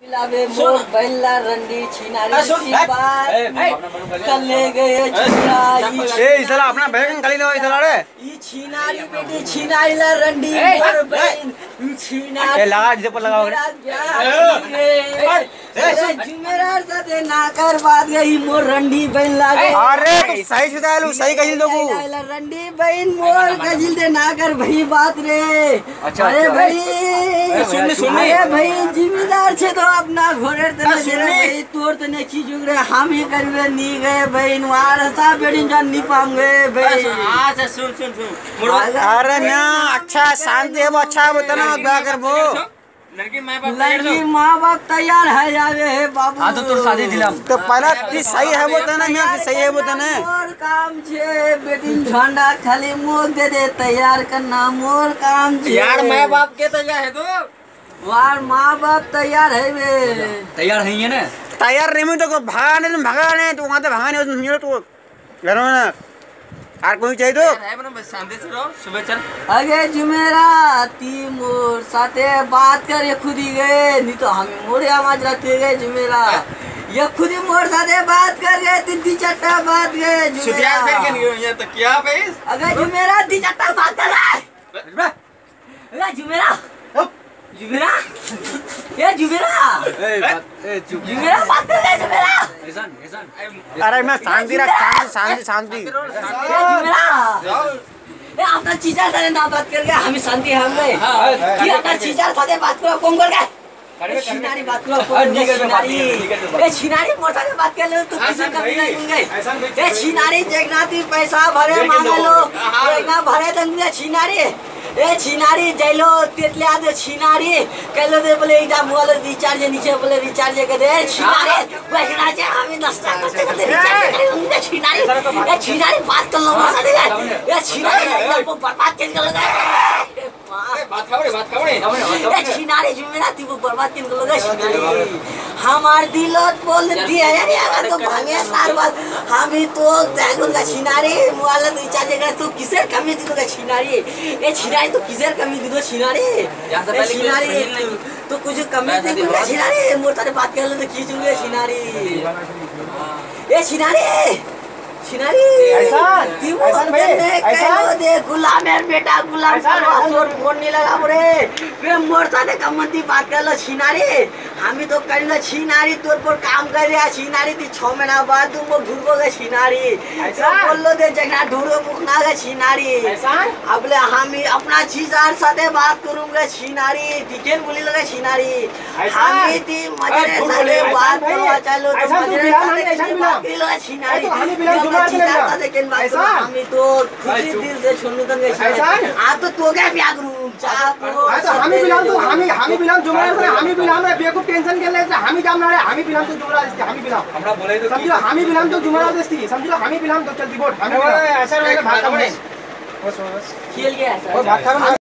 मोर बैला रंडी छिनारी कल्ले गए ए इसला अपना बैगन खाली दो इसला रे ई छिनारी बेटी छिनारी ला रंडी मोर बैन छिनारी ए लगा जिसे पर लगाओ जुमेरार साथे ना कर बात गई मोर रंडी बैन लागे अरे तू सही से डालू सही कहिल दोगु रंडी बैन मोर कजिल दे ना कर भाई बात रे अरे भाई सुन अरे भाई जिम्मेदार छे तो अपना घोड़े तने भाई तोर तने चीज उगरे हम ही करबे नी गए भाई नवार सा बेडिन जान नी पाऊंगे भाई अच्छा सुन अरे ना अच्छा शांति है वो अच्छा बतना क्या करबो लड़की माँ बाप तैयार है जावे है बाबू हां तो तोर शादी दिलम तो पहला की सही है वो तना मैं सही है वो तना मोर काम छे बेटिन झंडा खाली मोग दे दे तैयार करना मोर काम छे यार माँ बाप के तैयार है तो वार माँ बाप तैयार है वे तैयार है ये ना तैयार नहीं मैं तो भागने तो वहां से भागने उस तो लड़ो ना और कोई चाहिए तो है बस शांति से रहो सुबह चल अगे जुमेरा ती मोर साथे बात कर ये खुद ही गए नहीं तो हम मोरे आवाज रखते गए जुमेरा ये खुद ही मोर साथे बात कर गए ती चट्टा बात गए सुतिया फिर के नहीं ये तो क्या भाई अगे जुमेरा ती चट्टा बात कर रहा अगे जुमेरा जुमेरा ये जुमेरा जुमेरा बात कर रहा है जुमेरा अरे मैं शांति रख शांति जुमेरा ये अपना चीज़ार साथे ना बात कर गया हमें शांति हम गए कि अपना चीज़ार साथे बात करो कौन कर गए छिनारी बात करो छिनारी ये छिनारी मोटा से बात कर लो तो किसी कभी नहीं होंगे ये छिनारी जगन्नाथी पैसा भरे मांगे लो ना भरे तो छिनारी ए छिनारी जैलो तेतले आदे छिनारी कहलो दे बोले इटा मोबाइल रिचार्ज नीचे बोले रिचार्ज कर दे छिनारी पैसा जे हमें 10 करते रिचार्ज करेंगे छिनारी ए छिनारी बात कर लो मसा दे ए छिनारी को बर्बाद कर दे बात खावड़े ए छिनारी जुमेरा ती को बर्बाद कर दे छिनारी हमार दिलोत बोल दी है यार अगर तो भागे सार बात हम ही तो जागूंगा छिनारी मोबाइल रिचार्ज कर तू किसे कमी दूंगा छिनारी ए छिनारी तो किधर कमी दे दो छिनारी छिनारी तो कुछ कमी दे दो छिनारी मोटा बात कर लो तो खींचूंगे छिनारी ए छिनारी छिनारी ऐसा भाई ऐसा दे गुलाम यार बेटा गुलाम और फोन नहीं लगा रे वे मोटा ने कमती बात कर लो छिनारी हम तो कर लो छिनारी तोर पर काम कर रहा छिनारी ती 6 महीना बाद तुम वो ढूंढो गए छिनारी ऐसा बोल लो दे जगह ढूंढो मुखना गए छिनारी ऐसा अब ले हम अपना चीज़ार साथे बात करूंगा छिनारी टिकट बोली लगे छिनारी हम ती मजरे साथे बात करो चलो तो मजरे साथे बात कर लो छिनारी चीज़ार साथे केन बात करो हम तो खुशी दिल से छोड़नु तंगे छिनारी आ तो क्या ब्याह करूं चाह करो तो हमी बिलाम जुमरा से हमी बिलाम रे बेको टेंशन के ले हमी जाम ना रे हमी बिलाम तो जुमरा देस्ती हमी बिलाम हमरा बोले तो समझो हमी बिलाम तो जुमरा देस्ती समझो हमी बिलाम तो चल दिबोट हमी ऐसा रे भाग का बस खेल गया वो भाग का